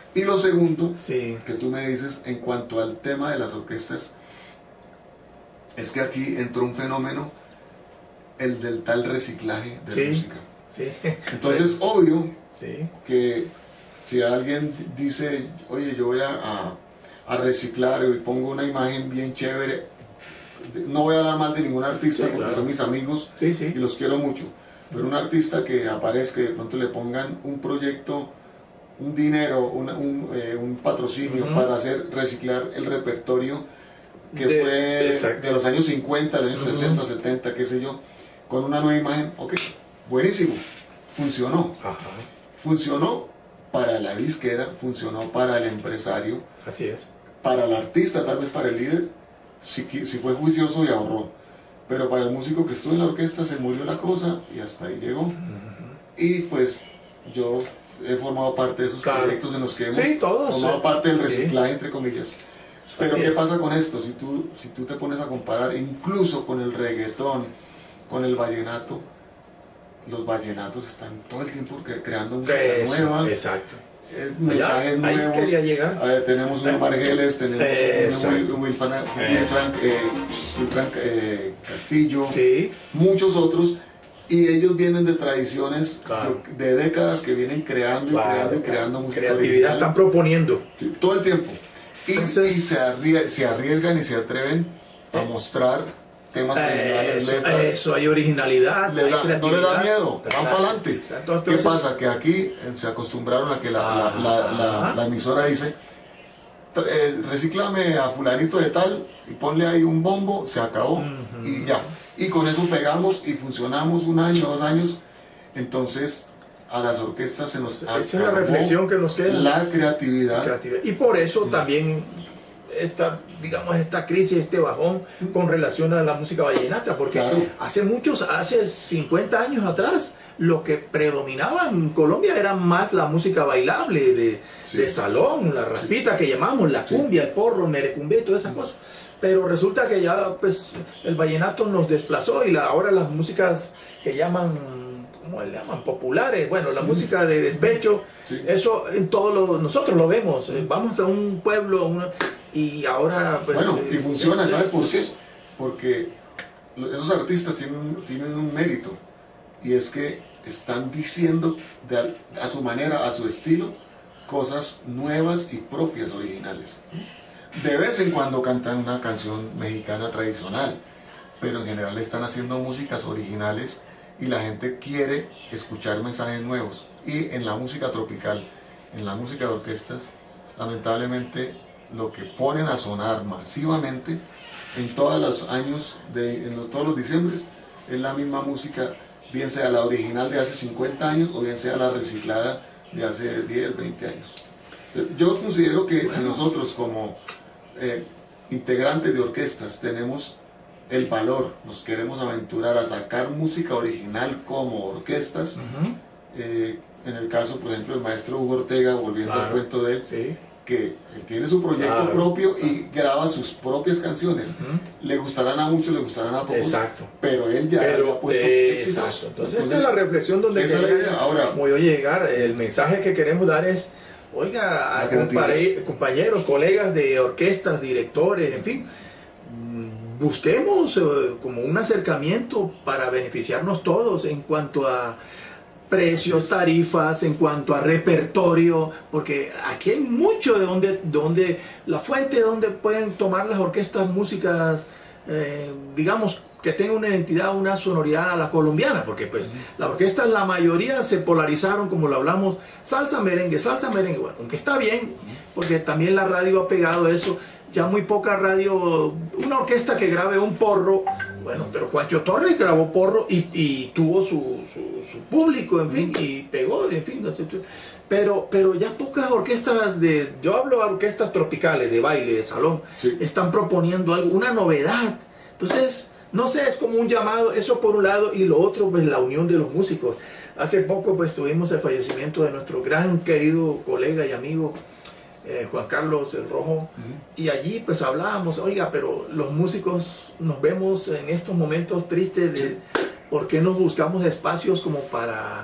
Y lo segundo, Sí. que tú me dices en cuanto al tema de las orquestas, es que aquí entró un fenómeno, el del tal reciclaje de Sí. música. Sí. Entonces, obvio Sí. que si alguien dice, oye, yo voy a reciclar y pongo una imagen bien chévere, no voy a hablar mal de ningún artista, Sí, porque claro. son mis amigos Sí, sí. y los quiero mucho, pero un artista que aparezca y de pronto le pongan un proyecto, un dinero, un patrocinio para hacer reciclar el repertorio que fue exacto. de los años 50, de los años 60, 70, qué sé yo, con una nueva imagen, ok, buenísimo, funcionó. Ajá. Funcionó para la disquera, funcionó para el empresario, Así es. para el artista, tal vez para el líder, si fue juicioso y ahorró. Pero para el músico que estuvo en la orquesta se murió la cosa y hasta ahí llegó. Y pues yo he formado parte de esos Claro. proyectos en los que hemos Sí, todos, formado parte del sí. reciclaje, entre comillas. Pero Así ¿qué es. pasa con esto? Si tú te pones a comparar incluso con el reggaetón, con el vallenato, los vallenatos están todo el tiempo creando música Eso, nueva, exacto. mensajes Ahí nuevos. quería llegar. Tenemos un Omar Geles, tenemos Exacto. un Will Frank Castillo, Sí. muchos otros, y ellos vienen de tradiciones Claro. de décadas que vienen creando y Claro, creando y creando música creatividad original. están proponiendo. Sí, todo el tiempo. Y Entonces- se arriesgan y se atreven a mostrar temas originales, letras. Eso, hay originalidad. No hay le da creatividad. miedo, van para adelante. Exacto. ¿Qué Entonces- pasa? Que aquí se acostumbraron a que la emisora dice, recíclame a fulanito de tal y ponle ahí un bombo, se acabó y ya. Y con eso pegamos y funcionamos un año, 2 años. Entonces a las orquestas se nos Esa es la acabó reflexión que nos queda. la creatividad. Y por eso también esta crisis, este bajón con relación a la música vallenata, porque Claro. hace 50 años atrás, lo que predominaba en Colombia era más la música bailable, Sí. de salón, la raspita que llamamos, la cumbia, el porro, el merecumbe y todas esas cosas. Pero resulta que ya pues el vallenato nos desplazó y ahora las músicas que llaman, ¿cómo le llaman? Populares, bueno, la música de despecho, Sí. eso en nosotros lo vemos, vamos a un pueblo y ahora pues... Bueno, y funciona, ¿sabes por qué? Porque esos artistas tienen un mérito, y es que están diciendo a su manera, a su estilo, cosas nuevas y propias, originales. De vez en cuando cantan una canción mexicana tradicional, pero en general están haciendo músicas originales y la gente quiere escuchar mensajes nuevos. Y en la música tropical, en la música de orquestas, lamentablemente lo que ponen a sonar masivamente en todos los años, todos los diciembres, es la misma música, bien sea la original de hace 50 años o bien sea la reciclada de hace 10, 20 años. Yo considero que si nosotros como integrantes de orquestas tenemos el valor, nos queremos aventurar a sacar música original como orquestas, en el caso, por ejemplo, del maestro Hugo Ortega, volviendo al cuento de él, Sí. que él tiene su proyecto Claro, propio y graba sus propias canciones. Le gustarán a muchos, le gustarán a pocos, Exacto. pero él ya ha puesto éxitos. Exacto. Entonces esta es la reflexión donde esa es la idea. Ahora, voy a llegar. El mensaje que queremos dar es, oiga, a La creatividad. compañeros, colegas de orquestas, directores, en fin, busquemos como un acercamiento para beneficiarnos todos en cuanto a precios, tarifas, en cuanto a repertorio, porque aquí hay mucho de donde la fuente donde pueden tomar las orquestas músicas, digamos, que tenga una identidad, una sonoridad a la colombiana, porque pues las orquestas, la mayoría se polarizaron, como lo hablamos, salsa, merengue, bueno, aunque está bien, porque también la radio ha pegado eso. Ya muy poca radio, una orquesta que grabe un porro, bueno, pero Juancho Torres grabó porro y tuvo su público, en fin, y pegó, en fin, pero ya pocas orquestas yo hablo de orquestas tropicales, de baile, de salón, sí, están proponiendo algo, una novedad. Entonces, no sé, es como un llamado, eso por un lado, y lo otro, pues la unión de los músicos. Hace poco, pues tuvimos el fallecimiento de nuestro gran querido colega y amigo, Juan Carlos el Rojo, y allí pues hablábamos, oiga, pero los músicos nos vemos en estos momentos tristes de por qué no buscamos espacios como para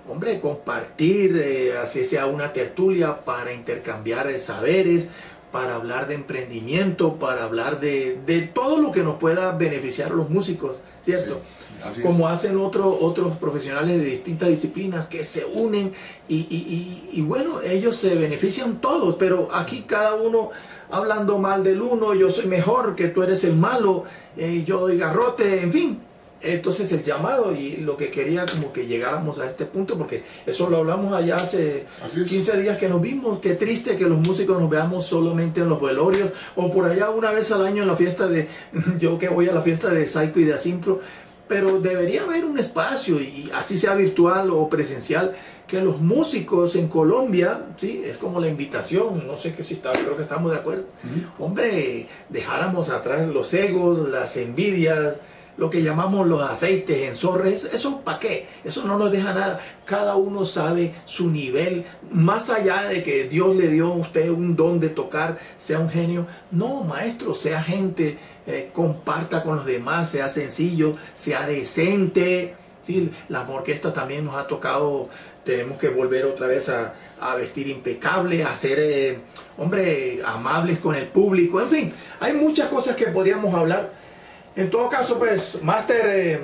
hombre, compartir, así sea una tertulia para intercambiar saberes, para hablar de emprendimiento, para hablar de todo lo que nos pueda beneficiar a los músicos, ¿cierto? Sí, como hacen otros profesionales de distintas disciplinas que se unen y bueno, ellos se benefician todos, pero aquí cada uno hablando mal del uno, yo soy mejor, que tú eres el malo, yo doy garrote, en fin. Entonces el llamado y lo que quería como que llegáramos a este punto, porque eso lo hablamos allá hace 15 días que nos vimos. Qué triste que los músicos nos veamos solamente en los velorios o por allá una vez al año en la fiesta de, yo que voy a la fiesta de Psycho y de Asimpro, pero debería haber un espacio, y así sea virtual o presencial, que los músicos en Colombia, sí, es como la invitación, no sé qué si está, creo que estamos de acuerdo, hombre, dejáramos atrás los egos, las envidias, lo que llamamos los aceites en zorres, eso ¿para qué? Eso no nos deja nada. Cada uno sabe su nivel, más allá de que Dios le dio a usted un don de tocar, sea un genio. No, maestro, sea gente, comparta con los demás, sea sencillo, sea decente. ¿Sí? La orquesta también nos ha tocado, tenemos que volver otra vez a vestir impecable, a ser, hombre, amables con el público, en fin, hay muchas cosas que podríamos hablar. En todo caso, pues, Máster,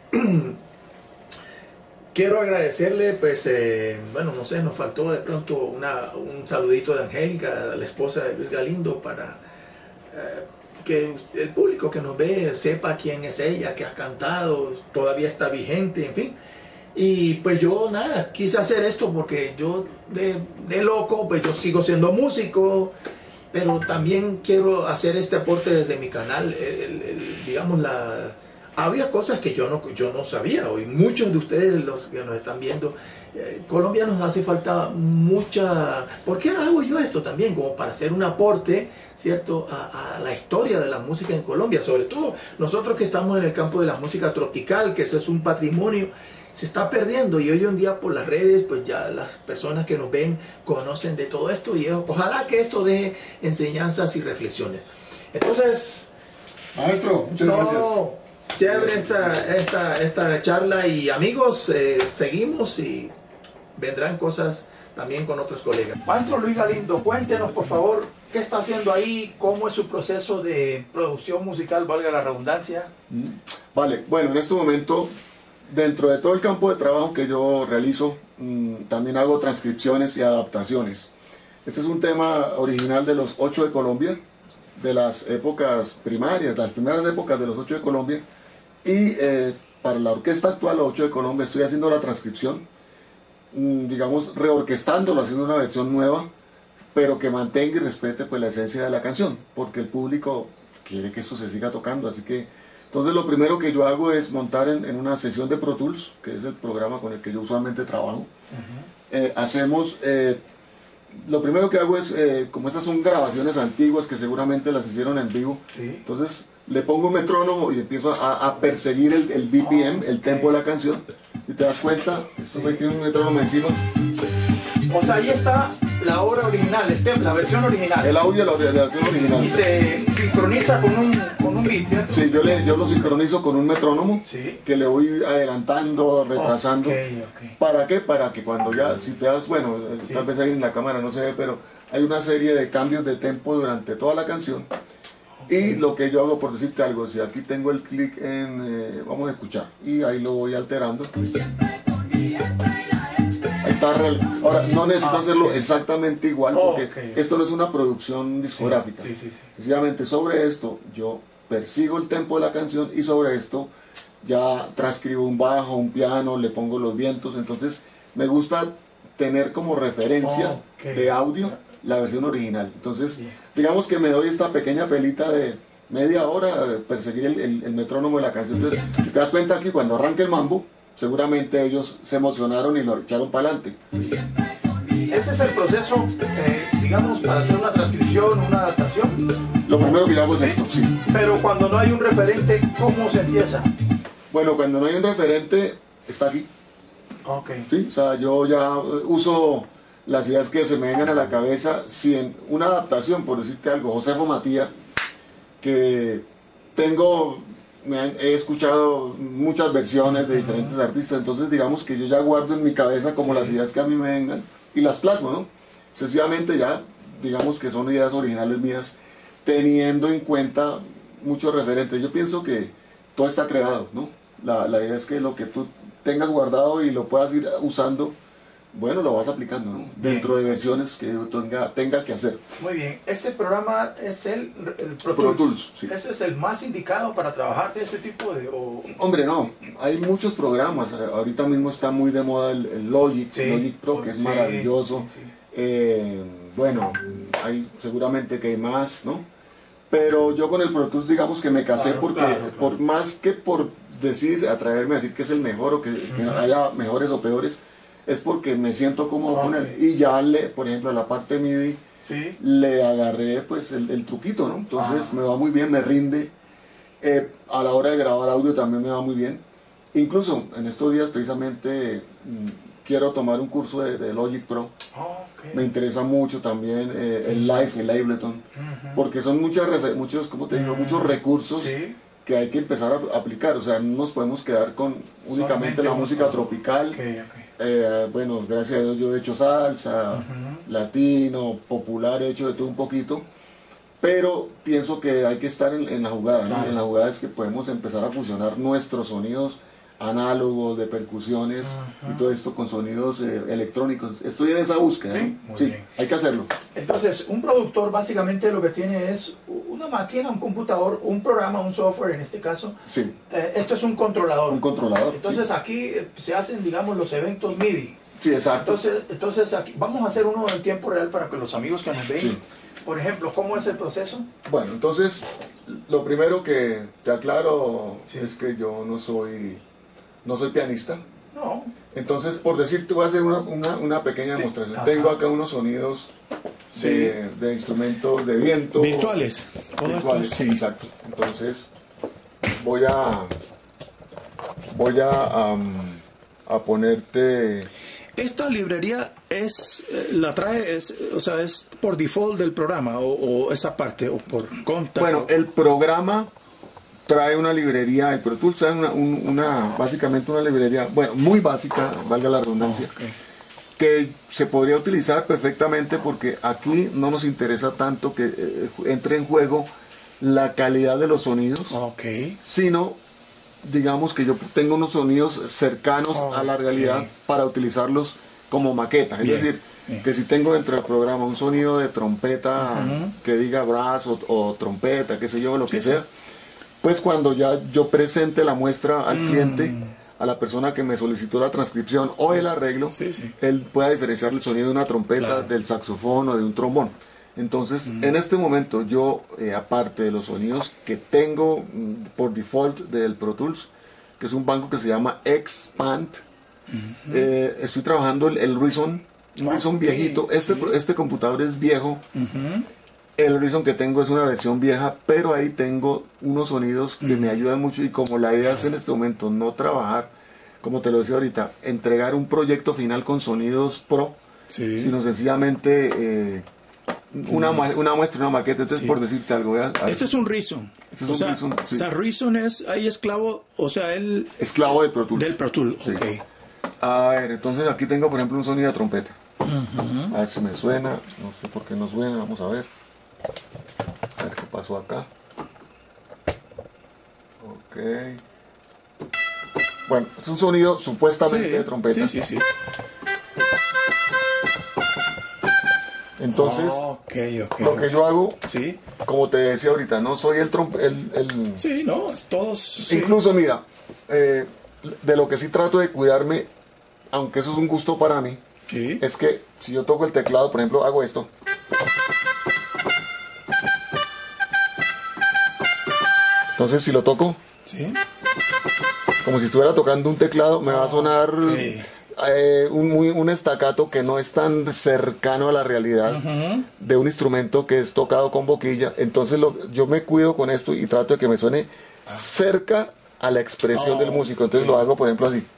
quiero agradecerle, pues, bueno, no sé, nos faltó de pronto un saludito de Angélica, la esposa de Luis Galindo, para que el público que nos ve sepa quién es ella, que ha cantado, todavía está vigente, en fin. Y pues yo, nada, quise hacer esto porque yo, de loco, pues yo sigo siendo músico, pero también quiero hacer este aporte desde mi canal. Digamos, había cosas que yo no sabía, y muchos de ustedes, los que nos están viendo, Colombia nos hace falta mucha... ¿Por qué hago yo esto también? Como para hacer un aporte, ¿cierto?, a la historia de la música en Colombia, sobre todo nosotros que estamos en el campo de la música tropical, que eso es un patrimonio, se está perdiendo, y hoy en día por las redes, pues ya las personas que nos ven conocen de todo esto, y ojalá que esto deje enseñanzas y reflexiones. Entonces, maestro, muchas gracias. Chévere esta charla, y amigos, seguimos y vendrán cosas también con otros colegas. Maestro Luis Galindo, cuéntenos por favor qué está haciendo ahí, cómo es su proceso de producción musical, valga la redundancia. Vale, bueno, en este momento, dentro de todo el campo de trabajo que yo realizo, también hago transcripciones y adaptaciones. Este es un tema original de los 8 de Colombia, de las épocas primarias, las primeras épocas de los 8 de Colombia, y para la orquesta actual, los 8 de Colombia, estoy haciendo la transcripción, digamos, reorquestándolo, haciendo una versión nueva, pero que mantenga y respete pues la esencia de la canción, porque el público quiere que esto se siga tocando, así que entonces lo primero que yo hago es montar en una sesión de Pro Tools, que es el programa con el que yo usualmente trabajo. Lo primero que hago es, como estas son grabaciones antiguas que seguramente las hicieron en vivo, entonces le pongo un metrónomo y empiezo a perseguir el BPM, el tempo de la canción, y te das cuenta, esto tiene un metrónomo encima. O sea, ahí está la obra original, la versión original. El audio de la versión original. Y se sincroniza con un beat, ¿cierto? Sí, yo lo sincronizo con un metrónomo, que le voy adelantando, retrasando. ¿Para qué? Para que cuando ya, si te das, bueno, tal vez ahí en la cámara no se ve, pero hay una serie de cambios de tempo durante toda la canción. Y lo que yo hago, por decirte algo, si aquí tengo el clic en, vamos a escuchar, y ahí lo voy alterando. Ahí está. Ahora, no necesito hacerlo exactamente igual, porque esto no es una producción discográfica. Sencillamente sobre esto yo persigo el tempo de la canción, y sobre esto ya transcribo un bajo, un piano, le pongo los vientos. Entonces me gusta tener como referencia de audio la versión original. Entonces digamos que me doy esta pequeña pelita de media hora perseguir el metrónomo de la canción. Entonces, si te das cuenta aquí, cuando arranca el mambo, seguramente ellos se emocionaron y lo echaron para adelante. Ese es el proceso, digamos, para hacer una transcripción, una adaptación. Lo primero que yo hago es esto, sí. Pero cuando no hay un referente, ¿cómo se empieza? Bueno, cuando no hay un referente, está aquí. Sí, o sea, yo ya uso las ideas que se me vengan a la cabeza. Si en una adaptación, por decirte algo, Josefo Matías, que tengo he escuchado muchas versiones de diferentes artistas, entonces digamos que yo ya guardo en mi cabeza como las ideas que a mí me vengan y las plasmo, ¿no? Sencillamente ya, digamos que son ideas originales mías, teniendo en cuenta muchos referentes. Yo pienso que todo está creado, ¿no? La idea es que lo que tú tengas guardado y lo puedas ir usando, bueno, lo vas aplicando, ¿no? Dentro de versiones que yo tenga que hacer. Muy bien, este programa es el Pro Tools, sí. ¿Ese es el más indicado para trabajar de este tipo de...? Hombre, no, hay muchos programas. Ahorita mismo está muy de moda el Logic, Sí, Logic Pro, que es maravilloso. sí. Bueno, hay seguramente que hay más, ¿no? Pero yo con el Pro Tools digamos que me casé porque, por más que por atreverme a decir que es el mejor o que haya mejores o peores, es porque me siento cómodo con él. Y ya, por ejemplo, a la parte MIDI, Sí. le agarré pues el truquito, ¿no? Entonces me va muy bien, me rinde. A la hora de grabar audio también me va muy bien. Incluso en estos días precisamente quiero tomar un curso de Logic Pro. Okay. Me interesa mucho también el Live, el Ableton, porque son muchos, ¿cómo te digo? Muchos recursos que hay que empezar a aplicar. O sea, no nos podemos quedar con únicamente la música tropical. Bueno, gracias a Dios yo he hecho salsa, latino, popular, he hecho de todo un poquito, pero pienso que hay que estar en la jugada, ¿no? En la jugada es que podemos empezar a fusionar nuestros sonidos análogos, de percusiones y todo esto con sonidos electrónicos. Estoy en esa búsqueda, sí, ¿no? Sí, hay que hacerlo. Entonces, un productor básicamente lo que tiene es una máquina, un computador, un programa, un software en este caso. Sí. Esto es un controlador. Un controlador. Entonces sí. Aquí se hacen, digamos, los eventos MIDI. Sí, exacto. Entonces aquí vamos a hacer uno en tiempo real para que los amigos que nos ven, sí. Por ejemplo, ¿cómo es el proceso? Bueno, entonces, lo primero que te aclaro es que yo no soy pianista. No. Entonces, por decirte, voy a hacer una pequeña demostración. Tengo acá unos sonidos de instrumentos de viento. Virtuales. Virtuales, sí. Exacto. Entonces, voy a ponerte... Esta librería la trae, o sea, es por default del programa o esa parte o por conta. Bueno, el programa trae una librería, el Pro Tools trae básicamente una librería, bueno, muy básica, valga la redundancia, que se podría utilizar perfectamente porque aquí no nos interesa tanto que entre en juego la calidad de los sonidos, sino digamos que yo tengo unos sonidos cercanos a la realidad para utilizarlos como maqueta, es decir, que si tengo dentro del programa un sonido de trompeta que diga brass o trompeta, qué sé yo, lo que sea, pues cuando ya yo presente la muestra al cliente, a la persona que me solicitó la transcripción o el arreglo, él pueda diferenciar el sonido de una trompeta, del saxofón o de un trombón. Entonces, en este momento yo, aparte de los sonidos que tengo por default del Pro Tools, que es un banco que se llama Expand, estoy trabajando el Reason, un Reason viejito. Este computador es viejo. El Reason que tengo es una versión vieja, pero ahí tengo unos sonidos que me ayudan mucho y como la idea es en este momento no trabajar, como te lo decía ahorita, entregar un proyecto final con sonidos pro, sino sencillamente una muestra, una maqueta. Entonces, por decirte algo, este es un Reason. Este es Reason, o sea, Reason es ahí esclavo, o sea, él... Esclavo del Pro Tools. Del Pro Tools, A ver, entonces aquí tengo, por ejemplo, un sonido de trompeta. A ver si me suena, no sé por qué no suena, vamos a ver. A ver qué pasó acá. Ok. Bueno, es un sonido supuestamente de trompeta. Entonces, lo que yo hago, como te decía ahorita, no soy el Sí, no, todos... Incluso, mira, de lo que sí trato de cuidarme, aunque eso es un gusto para mí, es que si yo toco el teclado, por ejemplo, hago esto. Entonces, si lo toco, como si estuviera tocando un teclado, me va a sonar un staccato que no es tan cercano a la realidad de un instrumento que es tocado con boquilla. Entonces, yo me cuido con esto y trato de que me suene cerca a la expresión del músico. Entonces, lo hago, por ejemplo, así.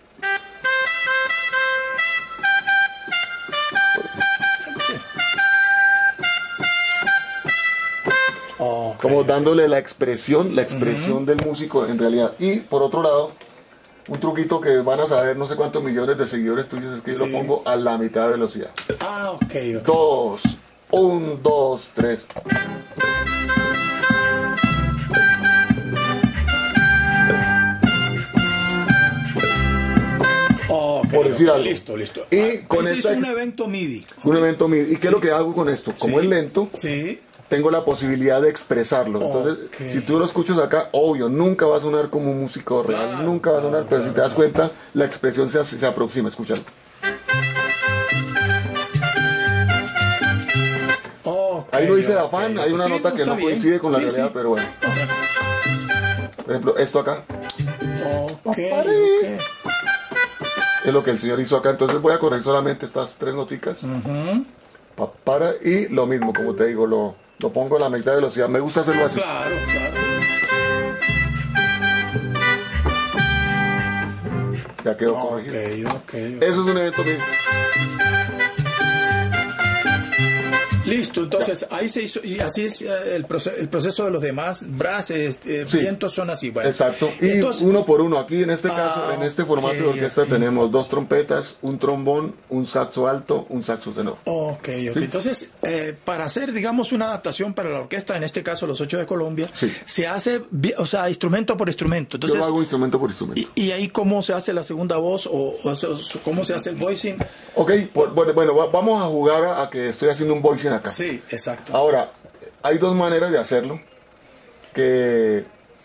Ok. Como dándole la expresión del músico en realidad. Y por otro lado, un truquito que van a saber no sé cuántos millones de seguidores tuyos es que yo lo pongo a la mitad de velocidad. Ah, ok. 2, 1, 2, 3. Por decir algo. Listo. Y con ese es esta- un evento MIDI. Un evento MIDI. ¿Y qué es lo que hago con esto? Como Sí. es lento, Sí. tengo la posibilidad de expresarlo. Entonces, Ok. si tú lo escuchas acá, obvio, nunca va a sonar como un músico real, Claro, nunca va a sonar, pero claro, si te das claro. cuenta, la expresión se aproxima, escúchalo. Ok, Ahí lo dice ok, afán, ok. hay una Sí, nota que está no bien. coincide con la Sí, realidad, sí. pero bueno. Por ejemplo, esto acá Ok. es lo que el señor hizo acá, entonces voy a correr solamente estas 3 noticas. Para, y lo mismo, como te digo, lo pongo a la mitad de velocidad. Me gusta hacerlo así. Claro. Ya quedó corregido. Ok. Eso es un evento MIDI. Listo, entonces ahí se hizo, y así es el proceso de los demás brasses, Sí. vientos son así. Bueno. Exacto, y Entonces, uno por uno. Aquí en este caso, en este formato de ok, orquesta ok. tenemos 2 trompetas, un trombón, un saxo alto, un saxo tenor. Ok. Sí. Entonces, para hacer, digamos, una adaptación para la orquesta, en este caso los 8 de Colombia, Sí. se hace, o sea, instrumento por instrumento. Yo Entonces, lo hago instrumento por instrumento. y ahí cómo se hace la segunda voz o cómo se hace el voicing. Ok, bueno, vamos a jugar a que estoy haciendo un voicing acá. Sí, exacto. Ahora, hay 2 maneras de hacerlo, que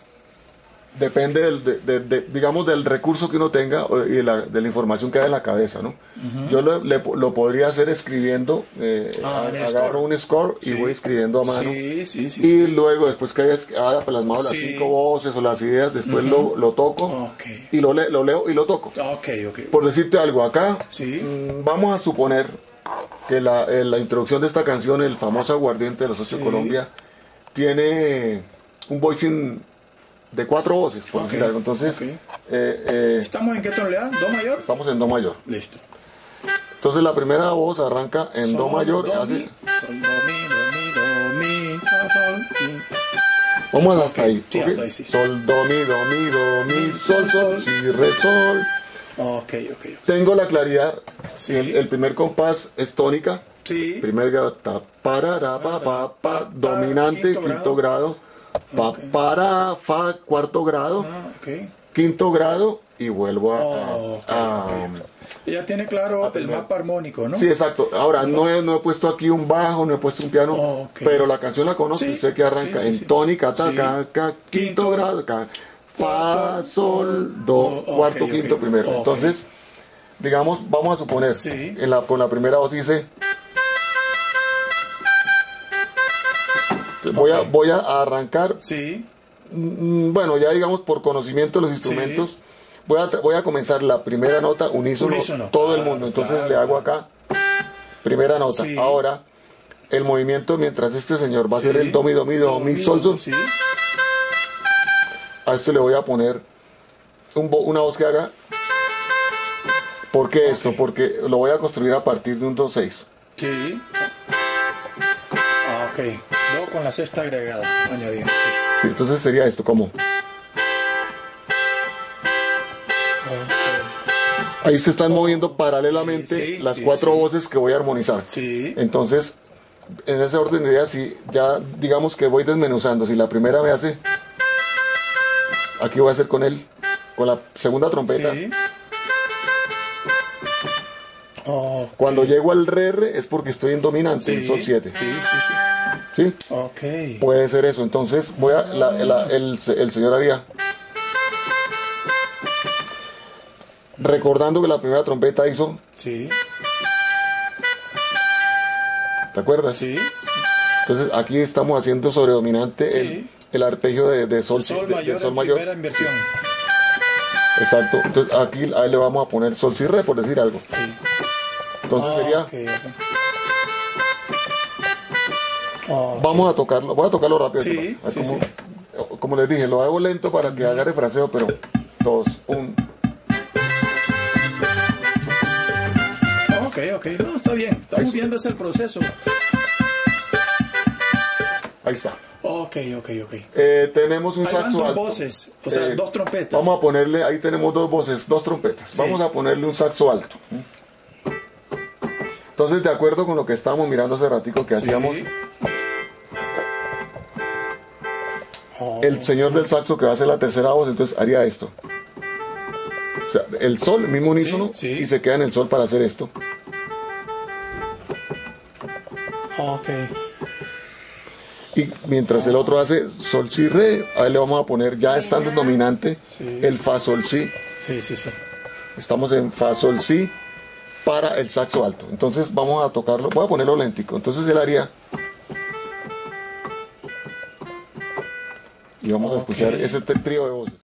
depende digamos, del recurso que uno tenga y de la información que hay en la cabeza, ¿no? Yo lo podría hacer escribiendo, en el agarro score. un score y Sí. voy escribiendo a mano. Sí. Y luego, después que haya plasmado las Sí. 5 voces o las ideas, después lo toco Ok. y lo leo y lo toco. Ok. Por decirte algo, acá Sí. vamos a suponer que la introducción de esta canción, el famoso Aguardiente de los 8 de Sí. Colombia, tiene un voicing de 4 voces, por Ok, decir algo. Entonces, ok. ¿Estamos en qué tonalidad? ¿Do mayor? estamos en Do mayor. Listo. Entonces, la primera voz arranca en Do Sol, mayor. do, hace- mi, sol, do, mi, sol, mi. Vamos hasta ahí. Sí, ¿ok? hasta ahí, sí. Sol, do, mi, sol, si, re, sol. Ok. Tengo la claridad. Sí. El primer compás es tónica. Sí. Primer grado, ta, para, pa, dominante, quinto grado, pa, Ok. para, fa, cuarto grado, Ok. quinto grado, y vuelvo Ok. Ya tiene claro el primero. mapa armónico, ¿no? Sí, exacto. Ahora, no he puesto aquí un bajo, no he puesto un piano, Ok. pero la canción la conozco Sí, y sé que arranca sí, en sí. tónica, ta, Sí. quinto Quinto. grado, fa, Cuarto. sol, do, Ok, cuarto, ok. quinto, primero. Ok. Entonces, digamos, vamos a suponer, Sí. con la primera voz dice... Voy a arrancar, Sí. bueno, ya digamos por conocimiento de los instrumentos, voy a comenzar la primera nota unísono, Unísono. todo el mundo. Entonces Claro, le hago acá, primera nota. Sí. Ahora, el movimiento mientras este señor va a hacer el do, mi, sol, sol. Sí. A este le voy a poner una voz que haga. ¿Por qué esto? Ok. Porque lo voy a construir a partir de un do 6. Sí. Ok. Do con la sexta agregada. Añadida. Sí, entonces sería esto, como. Ahí se están moviendo paralelamente Sí, las sí, 4 sí. voces que voy a armonizar. Sí. Entonces, en ese orden de ideas, si ya digamos que voy desmenuzando, si la primera me hace, aquí voy a hacer con la segunda trompeta. Sí. Oh, Cuando llego al re es porque estoy en dominante, en sol 7. Sí. ¿Sí? Ok. Puede ser eso. Entonces, el señor haría. Recordando que la primera trompeta hizo, Sí. ¿te acuerdas? Sí. Entonces aquí estamos haciendo sobre dominante Sí. el arpegio de sol, Sol de mayor sol en mayor. primera inversión. Exacto. Entonces aquí a él le vamos a poner sol si re, por decir algo. Sí. Entonces sería, Ok. Oh, vamos a tocarlo, voy a tocarlo rápido. Sí, además. sí, Como les dije, lo hago lento para que agarre fraseo, pero 2, 1. ok. No, está bien. Estamos viendo ese el proceso. Ahí está. Ok. Tenemos un Ahí van saxo dos alto. voces, o sea, dos trompetas. Vamos a ponerle, ahí tenemos dos voces, dos trompetas. Sí. Vamos a ponerle un saxo alto. Entonces, de acuerdo con lo que estábamos mirando hace ratico que hacíamos, Oh. el señor del saxo que va a hacer la tercera voz, entonces haría esto. O sea, el sol, el mismo unísono, Sí. y se queda en el sol para hacer esto. Ok. Y mientras el otro hace sol, si, re, a él le vamos a poner, ya estando en dominante, Sí. el fa, sol, si. Sí. Estamos en fa, sol, si para el saxo alto. Entonces vamos a tocarlo, voy a ponerlo lentico. Entonces él haría... Y vamos a escuchar ese trío de voces.